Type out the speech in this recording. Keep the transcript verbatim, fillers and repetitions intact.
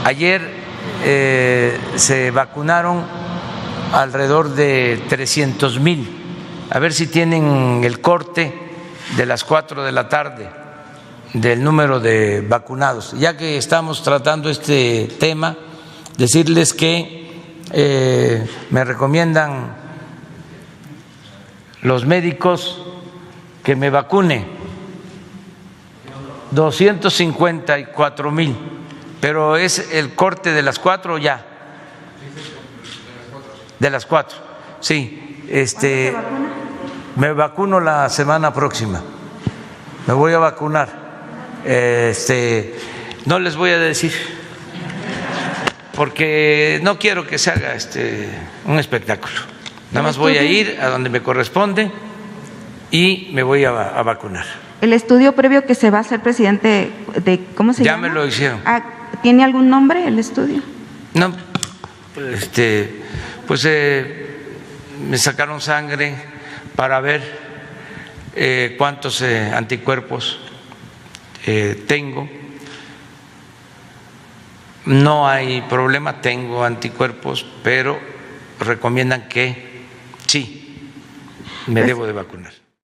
Ayer eh, se vacunaron alrededor de trescientos mil. A ver si tienen el corte de las cuatro de la tarde del número de vacunados. Ya que estamos tratando este tema, decirles que eh, me recomiendan los médicos que me vacune doscientos cincuenta y cuatro mil, pero es el corte de las cuatro ya. De las cuatro, sí. Este, ¿Cuándo se vacuna? Me vacuno la semana próxima. Me voy a vacunar. Este, no les voy a decir, porque no quiero que se haga este un espectáculo. Nada más voy a ir a donde me corresponde y me voy a, a vacunar. El estudio previo que se va a hacer, presidente, de ¿cómo se ya llama? Ya me lo hicieron. Ah, ¿tiene algún nombre el estudio? No, este, pues eh, me sacaron sangre para ver eh, cuántos eh, anticuerpos eh, tengo. No hay problema, tengo anticuerpos, pero recomiendan que sí, me debo de vacunar.